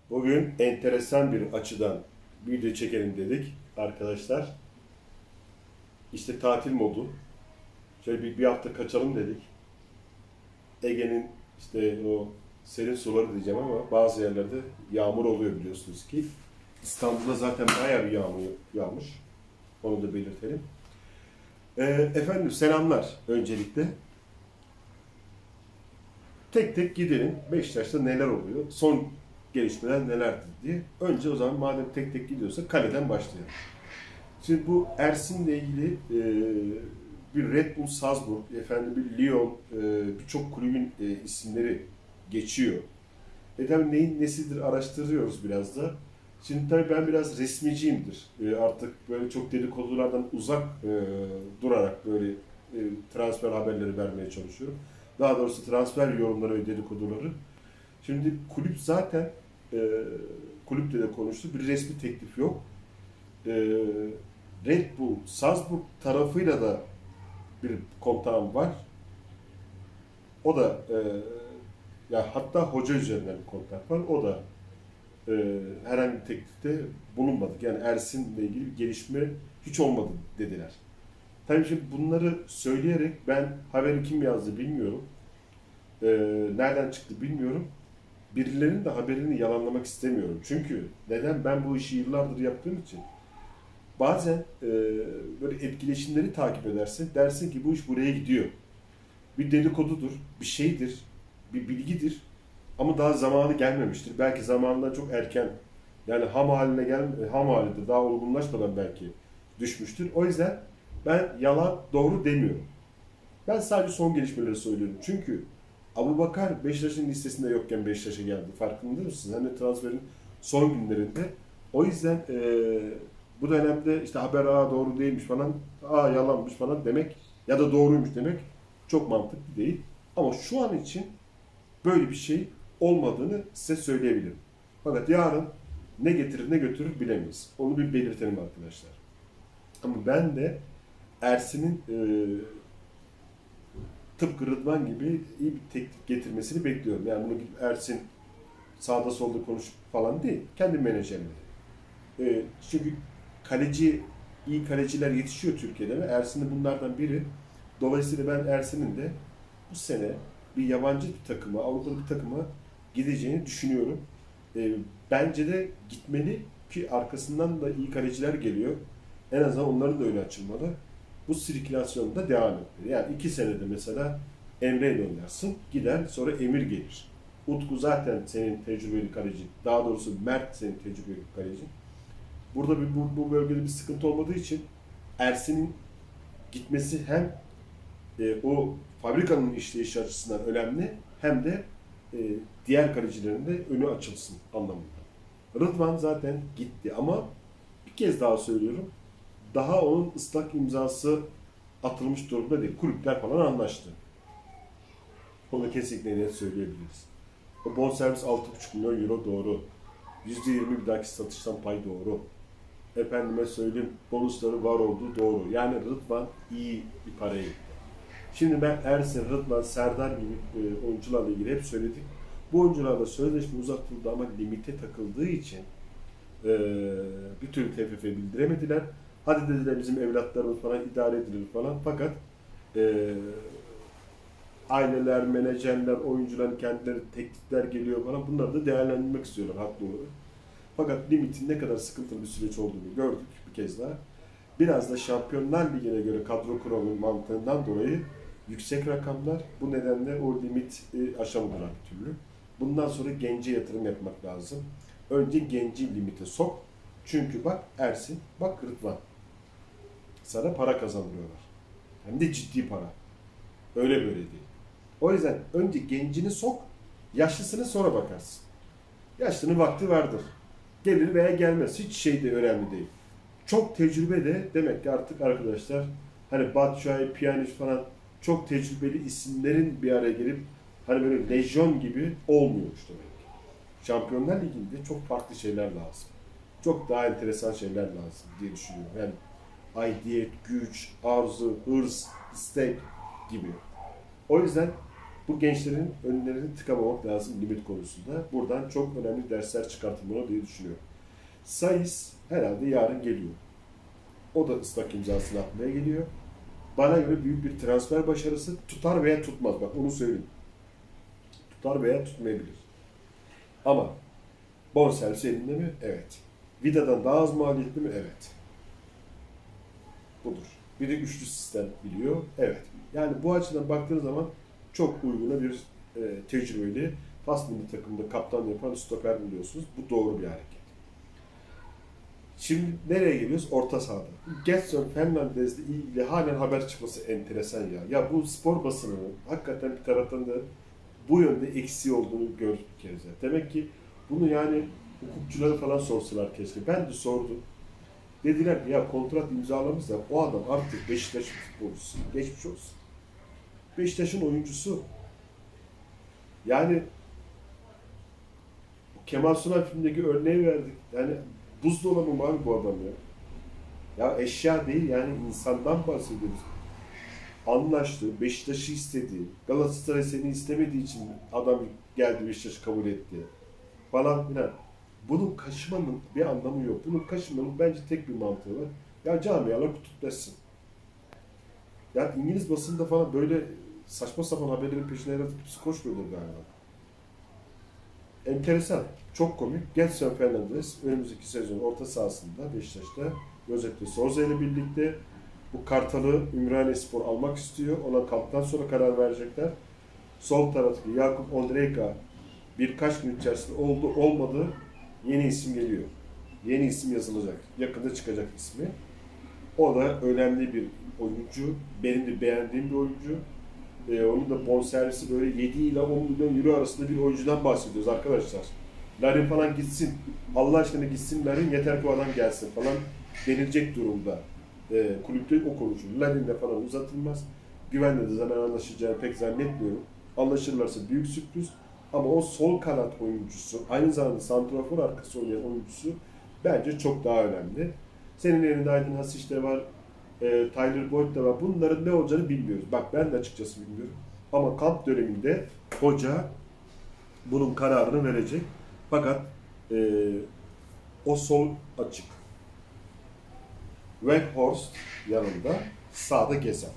Bugün enteresan bir açıdan video çekelim dedik arkadaşlar. İşte tatil modu. Şöyle bir hafta kaçalım dedik. Ege'nin işte o serin suları diyeceğim ama bazı yerlerde yağmur oluyor biliyorsunuz ki. İstanbul'da zaten bayağı bir yağmur yağmış. Onu da belirtelim. Efendim selamlar öncelikle. Tek tek gidelim. Beşiktaş'ta neler oluyor? Son gelişmeler nelerdir diye. Önce o zaman madem tek tek gidiyorsa kaleden başlayalım. Şimdi bu Ersin'le ilgili bir Red Bull Salzburg, efendim bir Lyon, birçok kulübün isimleri geçiyor. Tabii neyin nesidir araştırıyoruz biraz da. Şimdi tabii ben biraz resmiciyimdir. Artık böyle çok dedikodulardan uzak durarak böyle transfer haberleri vermeye çalışıyorum. Daha doğrusu transfer yorumları ve dedikoduları. Şimdi kulüp zaten kulüpte de konuştu. Bir resmi teklif yok. Red Bull Salzburg tarafıyla da bir kontağım var. O da ya hatta hoca üzerinden bir kontak var. O da herhangi bir teklifte bulunmadık. Yani Ersin'le ilgili bir gelişme hiç olmadı dediler. Tabii şimdi bunları söyleyerek ben haberi kim yazdı bilmiyorum. Nereden çıktı bilmiyorum. Birilerinin de haberini yalanlamak istemiyorum. Çünkü neden? Ben bu işi yıllardır yaptığım için. Bazen böyle etkileşimleri takip edersin. Dersin ki bu iş buraya gidiyor. Bir dedikodudur, bir şeydir, bir bilgidir. Ama daha zamanı gelmemiştir. Belki zamanından çok erken. Yani ham halinde daha olgunlaşmadan belki düşmüştür. O yüzden ben yalan doğru demiyorum. Ben sadece son gelişmeleri söylüyorum. Çünkü Abubakar Beşiktaş'ın listesinde yokken Beşiktaş'a geldi. Farkında mısınız? Hem de transferin son günlerinde. O yüzden bu dönemde işte haber doğru değilmiş falan, yalanmış falan demek ya da doğruymuş demek çok mantıklı değil. Ama şu an için böyle bir şey olmadığını size söyleyebilirim. Fakat yarın ne getirir ne götürür bilemeyiz. Onu bir belirtelim arkadaşlar. Ama ben de Ersin'in tıpkı Rıdvan gibi iyi bir teklif getirmesini bekliyorum. Yani bunu gidip Ersin sağda solda konuşup falan değil. Kendi menajerleri. Çünkü iyi kaleciler yetişiyor Türkiye'de ve Ersin de bunlardan biri. Dolayısıyla ben Ersin'in de bu sene bir yabancı bir takıma, Avrupalı bir takıma gideceğini düşünüyorum. Bence de gitmeli ki arkasından da iyi kaleciler geliyor. En azından onların da önü açılmalı. Bu sirkülasyon da devam etmeli. Yani 2 senede mesela Emre ile oynarsın, gider sonra Emir gelir. Utku zaten senin tecrübeli kaleci, daha doğrusu Mert senin tecrübeli kaleci. Burada bu bölgede bir sıkıntı olmadığı için Ersin'in gitmesi hem o fabrikanın işleyişi açısından önemli hem de diğer kalecilerin de önü açılsın anlamında. Rıdvan zaten gitti ama bir kez daha söylüyorum, daha onun ıslak imzası atılmış durumda değil. Kulüpler falan anlaştı. Onu kesinlikle net söyleyebiliriz. O bonservis 6,5 milyon euro doğru. %20 bir dahaki satıştan pay doğru. Efendime söyleyeyim bonusları var olduğu doğru. Yani Rıdvan iyi bir paraya gitti. Şimdi ben Ersin, Rıdvan, Serdar gibi oyuncularla ilgili hep söyledik. Bu oyuncularla sözleşme uzatıldı ama limite takıldığı için bir türlü TFF bildiremediler. Hadi dediler bizim evlatlarımız falan idare edilir falan. Fakat aileler, menajerler, oyuncuların kendileri teklifler geliyor falan. Bunları da değerlendirmek istiyorlar haklı olarak. Fakat limitin ne kadar sıkıntılı bir süreç olduğunu gördük bir kez daha. Biraz da Şampiyonlar Ligi'ne göre kadro kurulu mantığından dolayı yüksek rakamlar. Bu nedenle o limit aşamadılar bir türlü. Bundan sonra gence yatırım yapmak lazım. Önce genci limite sok. Çünkü bak Ersin, bak Rıdvan. Sana para kazandırıyorlar. Hem de ciddi para. Öyle böyle değil. O yüzden önce gencini sok, yaşlısını sonra bakarsın. Yaşlının vakti vardır. Gelir veya gelmez. Hiç şey de önemli değil. Çok tecrübe de demek ki artık arkadaşlar hani Batshuayi, Pjanic falan çok tecrübeli isimlerin bir araya gelip hani böyle lejyon gibi olmuyormuş demek ki. Şampiyonlar Ligi'nde çok farklı şeyler lazım. Çok daha enteresan şeyler lazım diye düşünüyorum. Yani aidiyet, güç, arzu, hırs, istek gibi. O yüzden Bu gençlerin önlerini tıkamamak lazım limit konusunda. Buradan çok önemli dersler çıkartılmalı diye düşünüyorum. Saiz herhalde yarın geliyor. O da ıslak imzasını atmaya geliyor. Bana göre büyük bir transfer başarısı, tutar veya tutmaz. Bak onu söyleyeyim. Tutar veya tutmayabilir. Ama bonservis elinde mi? Evet. Vida'dan daha az maliyetli mi? Evet. Budur. Bir de üçlü sistem biliyor. Evet. Yani bu açıdan baktığınız zaman çok uyguna bir tecrübeli Fas milli takımda kaptan yapan stoper buluyorsunuz. Bu doğru bir hareket. Şimdi nereye geliyoruz? Orta sahada. Gedson Fernandez'le ilgili halen haber çıkması enteresan ya. Ya bu spor basınının hakikaten bir taraftan da bu yönde eksiği olduğunu gördük bir kez. Demek ki bunu yani hukukçuları falan sorsalar keşke. Ben de sordum. Dediler ki ya kontrat imzalamışsa o adam artık Beşiktaş'ın futbolcusu. Geçmiş olsun. Beşiktaş'ın oyuncusu. Yani Kemal Sunal filmindeki örneği verdik. Yani buzdolabı mı abi bu adam ya? Ya eşya değil yani insandan bahsediyoruz. Anlaştı, Beşiktaş'ı istedi. Galatasaray seni istemediği için adam geldi Beşiktaş'ı kabul etti. Falan filan. Bunun kaşımanın bir anlamı yok. Bunun kaşımanın bence tek bir mantığı var. Ya camialar kutuplaşsın. Ya İngiliz basında falan böyle saçma sapan haberlerin peşine herhalde kimse koşmuyordur galiba. Enteresan, çok komik. Gedson Fernandez önümüzdeki sezon orta sahasında Beşiktaş'ta Josep de Souza ile birlikte bu Kartal'ı Ümraniyespor almak istiyor. Ona kamptan sonra karar verecekler. Sol taraftaki Jakub Ondrejka birkaç gün içerisinde oldu olmadı yeni isim geliyor. Yeni isim yazılacak. Yakında çıkacak ismi. O da önemli bir oyuncu. Benim de beğendiğim bir oyuncu. Onun da bonservisi böyle 7 ile 10 milyon euro arasında bir oyuncudan bahsediyoruz arkadaşlar. Larin falan gitsin. Allah aşkına gitsin Larin yeter ki o adam gelsin falan denilecek durumda. Kulüpte o konuşulur. Larin'le falan uzatılmaz. Güvenle de zaman anlaşacağını pek zannetmiyorum. Anlaşırlarsa büyük sürpriz. Ama o sol kanat oyuncusu, aynı zamanda santrafor arkası oynayan oyuncusu bence çok daha önemli. Senin elinde Aydın Hasic de var, Tyler Boyd de var. Bunların ne olacağını bilmiyoruz. Bak ben de açıkçası bilmiyorum. Ama kamp döneminde hoca bunun kararını verecek. Fakat o sol açık. Weghorst yanında sağda Gezen.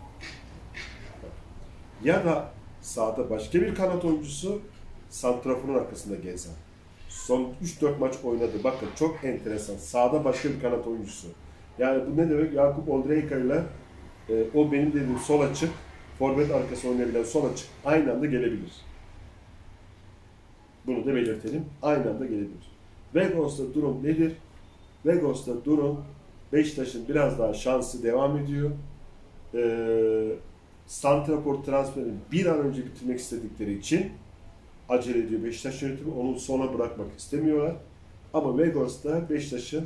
Ya da sağda başka bir kanat oyuncusu santraforun arkasında Gezen. Son 3-4 maç oynadı. Bakın çok enteresan. Sağda başka bir kanat oyuncusu. Yani bu ne demek? Jakub Ondrejka ile o benim dediğim sol açık, forvet arkası oynayabilen sol açık aynı anda gelebilir. Bunu da belirtelim. Aynı anda gelebilir. Weghorst'ta durum nedir? Weghorst'ta durum Beşiktaş'ın biraz daha şansı devam ediyor. Santrafor transferini bir an önce bitirmek istedikleri için acele ediyor Beşiktaş yönetimi. Onu sona bırakmak istemiyorlar. Ama Weghorst'ta Beşiktaş'ın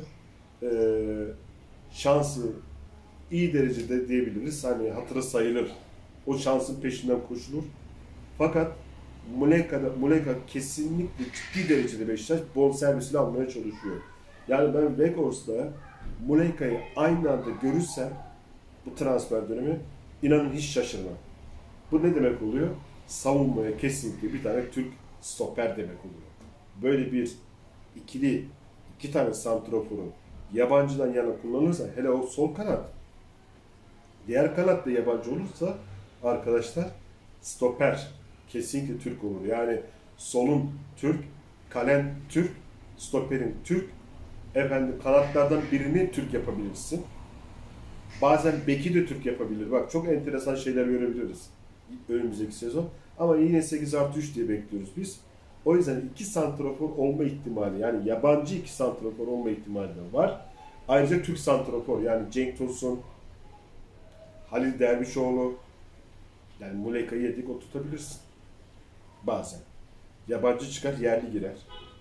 şansı iyi derecede diyebiliriz. Hani hatırı sayılır. O şansın peşinden koşulur. Fakat Muleka kesinlikle ciddi derecede Beşiktaş bonservisini almaya çalışıyor. Yani ben Weghorst'la Muleka'yı aynı anda görürsem bu transfer dönemi inanın hiç şaşırmam. Bu ne demek oluyor? Savunmaya kesinlikle bir tane Türk stoper demek oluyor. Böyle bir iki tane santraforu yabancıdan yana kullanılırsa, hele o sol kanat, diğer kanat da yabancı olursa arkadaşlar stoper kesinlikle Türk olur. Yani solun Türk, kalen Türk, stoperin Türk, kanatlardan birini Türk yapabilirsin. Bazen beki de Türk yapabilir. Bak çok enteresan şeyler görebiliriz önümüzdeki sezon. Ama yine 8+3 diye bekliyoruz biz. O yüzden 2 santrafor olma ihtimali, yani yabancı 2 santrafor olma ihtimali de var. Ayrıca Türk santrafor, yani Cenk Tosun, Halil Dervişoğlu, yani Muleka'yı yedik o tutabilirsin. Bazen. Yabancı çıkar, yerli girer.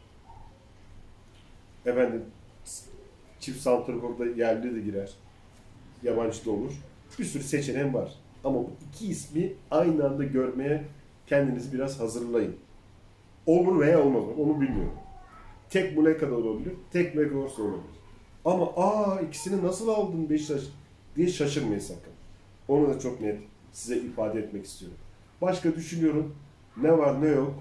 Çift santraforda yerli de girer. Yabancı da olur. Bir sürü seçeneğim var. Ama bu iki ismi aynı anda görmeye kendinizi biraz hazırlayın. Olur veya olmaz onu bilmiyorum. Tek Muleka'da olabilir, tek Weghorst olabilir. Ama ikisini nasıl aldın Beşiktaş diye şaşırmayın sakın. Onu da çok net size ifade etmek istiyorum. Başka düşünüyorum. Ne var ne yok.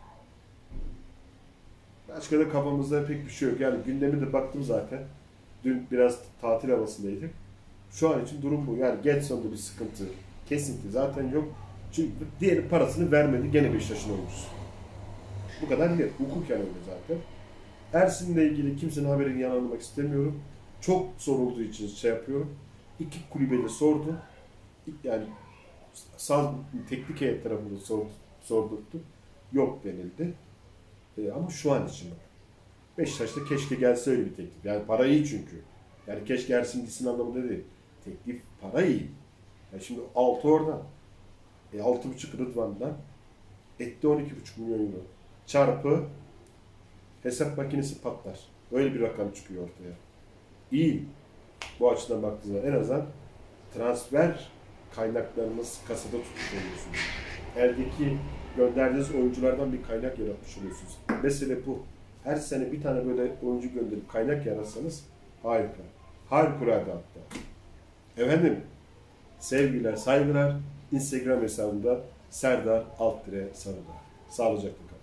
Başka da kafamızda pek bir şey yok. Yani gündeme de baktım zaten. Dün biraz tatil havasındaydık. Şu an için durum bu. Yani Getson'da bir sıkıntı, kesinti zaten yok. Çünkü diğeri parasını vermedi. Gene Beşiktaş'ın oyuncusu. Bu kadar net. Hukuken öyle zaten. Ersin'le ilgili kimsenin haberini yanılmak istemiyorum. Çok sorulduğu için şey yapıyorum. İki kulübe de sordum. Yani teknik heyet tarafında sordurttum. Yok denildi. Ama şu an için bak. Beşiktaş'ta keşke gelse öyle bir teklif. Yani para iyi çünkü. Yani keşke Ersin gitsin anlamında değil. Teklif para iyi. Yani şimdi 6 oradan. 6,5 Rıdvan'dan. Etti 12,5 milyon euro. Çarpı hesap makinesi patlar. Öyle bir rakam çıkıyor ortaya. İyi. Bu açıdan baktığınızda en azından transfer kaynaklarımız kasada tutmuş oluyorsunuz. Eldeki gönderdiğiniz oyunculardan bir kaynak yaratmış oluyorsunuz. Mesele bu. Her sene bir tane böyle oyuncu gönderip kaynak yaratsanız harika. Harikulade hatta. Efendim, sevgiler, saygılar. Instagram hesabında Serdar _Sarıdağ. Sağlıcakla kalın.